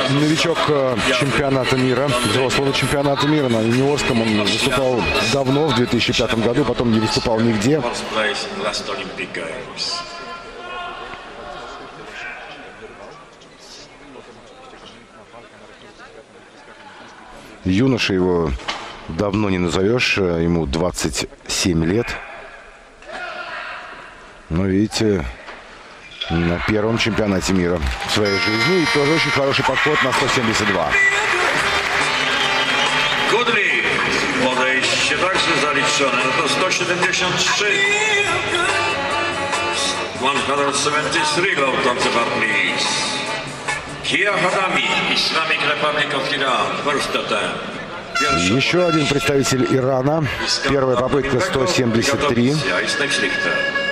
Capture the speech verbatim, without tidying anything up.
новичок чемпионата мира, взрослого чемпионата мира. На юниорском он выступал давно, в две тысячи пятом году, потом не выступал нигде. Юноша его давно не назовешь, ему двадцать семь лет. Но видите, на первом чемпионате мира в своей жизни. И тоже очень хороший подход на сто семьдесят два. Goodley, podejście także zaliczone, no to sto siedemdziesiąt trzy. sto siedemdziesiąt trzy low counterpartners. Kia Hadami, Islamic Republic of Iran, first attempt. Еще один представитель Ирана. Первая попытка сто семьдесят три.